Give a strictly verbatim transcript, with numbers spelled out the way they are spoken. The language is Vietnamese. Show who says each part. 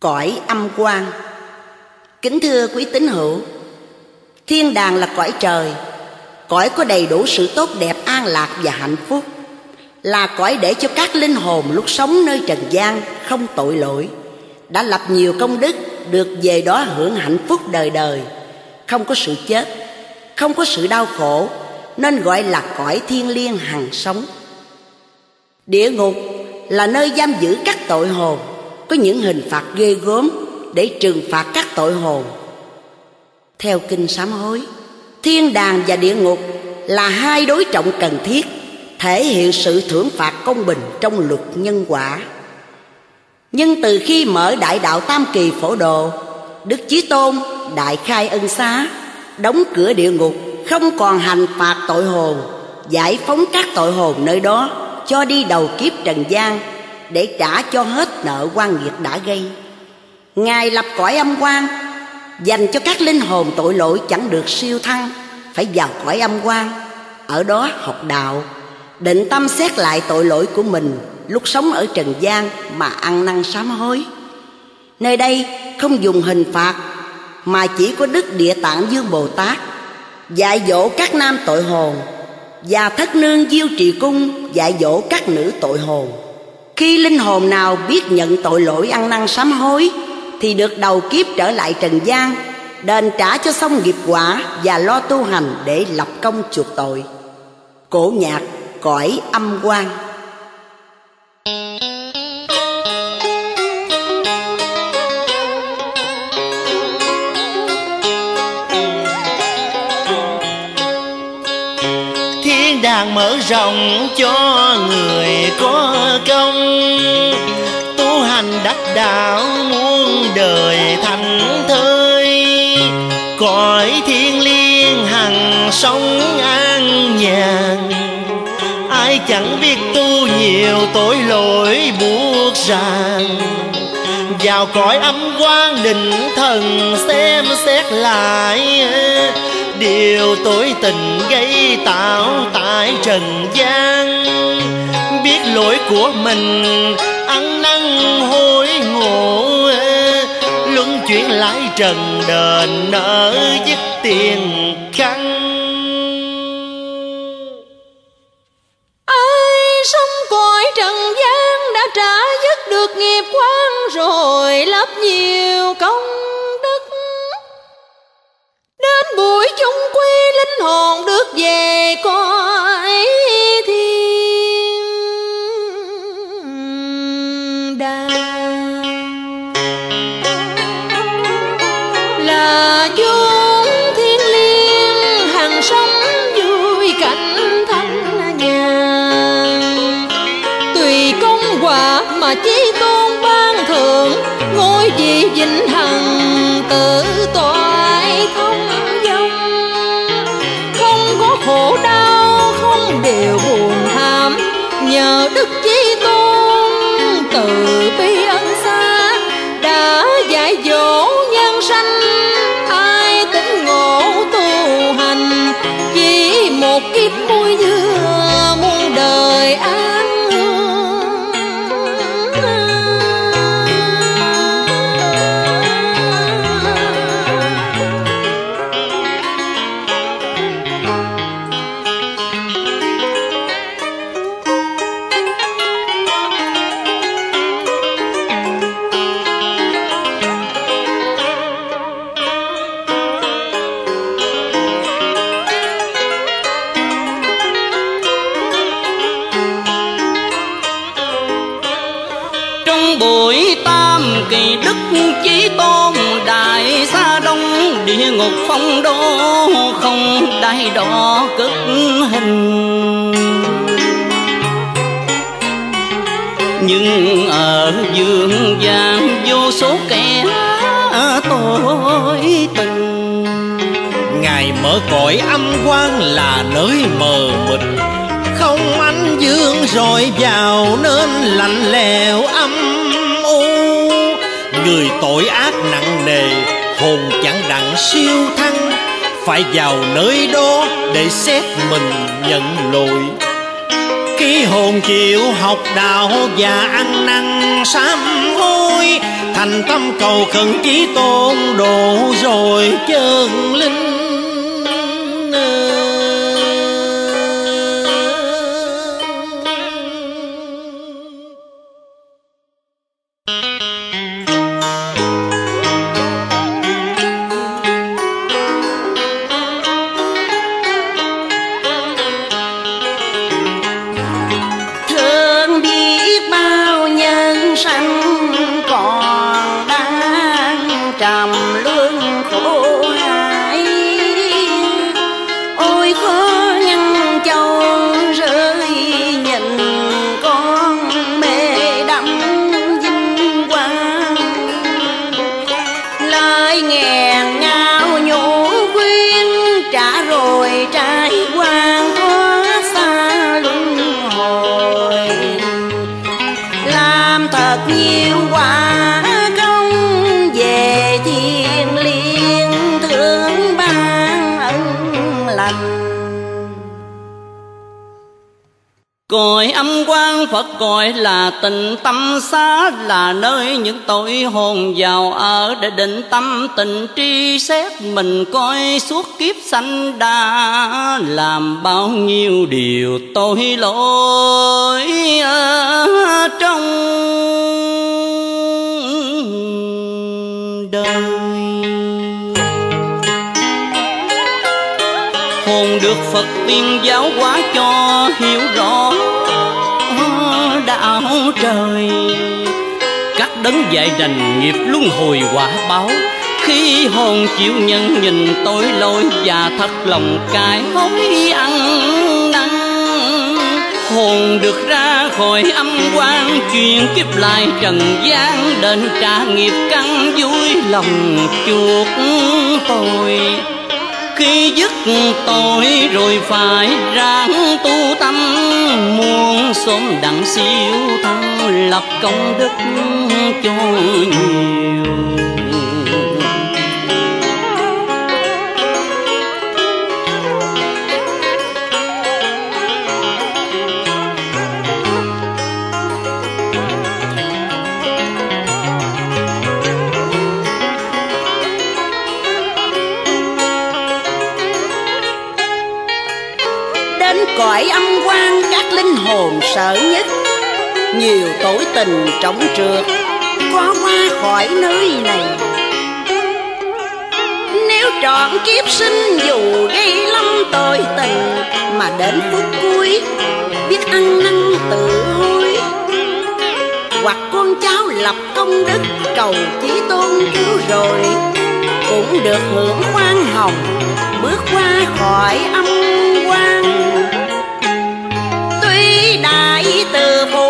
Speaker 1: Cõi âm quang. Kính thưa quý tín hữu, thiên đàng là cõi trời, cõi có đầy đủ sự tốt đẹp, an lạc và hạnh phúc, là cõi để cho các linh hồn lúc sống nơi trần gian không tội lỗi, đã lập nhiều công đức, được về đó hưởng hạnh phúc đời đời, không có sự chết, không có sự đau khổ, nên gọi là cõi thiên liêng hằng sống. Địa ngục là nơi giam giữ các tội hồn, có những hình phạt ghê gớm để trừng phạt các tội hồn. Theo kinh sám hối, thiên đàng và địa ngục là hai đối trọng cần thiết, thể hiện sự thưởng phạt công bình trong luật nhân quả. Nhưng từ khi mở đại đạo Tam Kỳ Phổ Độ, Đức Chí Tôn đại khai ân xá, đóng cửa địa ngục, không còn hành phạt tội hồn, giải phóng các tội hồn nơi đó, cho đi đầu kiếp trần gian để trả cho hết nợ oan nghiệt đã gây. Ngài lập cõi âm quang, dành cho các linh hồn tội lỗi chẳng được siêu thăng, phải vào cõi âm quang, ở đó học đạo, định tâm xét lại tội lỗi của mình lúc sống ở trần gian mà ăn năn sám hối. Nơi đây không dùng hình phạt, mà chỉ có Đức Địa Tạng Vương Bồ Tát dạy dỗ các nam tội hồn, và Thất Nương Diêu Trì Cung dạy dỗ các nữ tội hồn. Khi linh hồn nào biết nhận tội lỗi ăn năn sám hối thì được đầu kiếp trở lại trần gian, đền trả cho xong nghiệp quả và lo tu hành để lập công chuộc tội. Cổ nhạc Cõi Âm Quang.
Speaker 2: Thiên đàng mở rộng cho người có công, tu hành đắc đạo muôn đời thành thơi. Cõi thiên liêng hằng sống an nhàn, ai chẳng biết tu nhiều tội lỗi buộc ràng. Vào cõi âm quang định thần xem xét lại, điều tối tình gây tạo tại trần gian. Biết lỗi của mình ăn năn hối ngộ, luân chuyển lại trần đền nợ dứt tiền căn.
Speaker 3: Ai sống cõi trần gian đã trả dứt được nghiệp quán rồi, lập nhiều công đức, đến buổi chung quy linh hồn được về cõi thiên đàng. Là chốn thiên liêng hằng sống vui cảnh thanh nhàn, tùy công quả mà Chí Tôn ban thưởng, ngôi vị vĩnh hằng tự toại thông dong. Không có khổ đau, không điều buồn thảm, nhờ Đức Chí Tôn từ bi ân xá đã dạy dỗ nhân sanh. Ai tỉnh ngộ tu hành, chỉ một kiếp muối dưa muôn đời an hương.
Speaker 4: Buổi tam kỳ Đức Chí Tôn đại xa đông, địa ngục phong đô không đai đỏ cực hình. Nhưng ở dương gian vô số kẻ tội tình.
Speaker 2: Ngài mở cõi âm quang là nơi mờ mịt, không ánh dương rọi vào nên lạnh lẽo âm u. Người tội ác nặng nề, hồn chẳng đặng siêu thăng, phải vào nơi đó để xét mình nhận lỗi. Khi hồn chịu học đạo và ăn năn sám hối, thành tâm cầu khẩn chí tôn độ rồi chân linh.
Speaker 4: Cõi âm quang Phật gọi là tịnh tâm xá, là nơi những tội hồn vào ở để định tâm tịnh tri xét mình coi suốt kiếp sanh đã làm bao nhiêu điều tội lỗi ở trong đời. Hồn được Phật tiên giáo hóa cho hiểu rõ đạo trời, các đấng dạy đành nghiệp luân hồi quả báo. Khi hồn chịu nhận nhìn tội lỗi và thật lòng cải hối ăn năn, hồn được ra khỏi âm quang chuyển kiếp lại trần gian, đền trả nghiệp căn vui lòng chuộc tội. Khi dứt tội rồi phải ráng tu tâm, muốn sớm đặng siêu thăng lập công đức cho nhiều.
Speaker 1: Cõi âm quang các linh hồn sợ nhất, nhiều tội tình trọng trượt có qua khỏi nơi này. Nếu trọn kiếp sinh dù gây lắm tội tình, mà đến phút cuối biết ăn năn tự hối, hoặc con cháu lập công đức cầu Chí Tôn cứu rồi, cũng được hưởng khoan hồng bước qua khỏi âm quang. Đại từ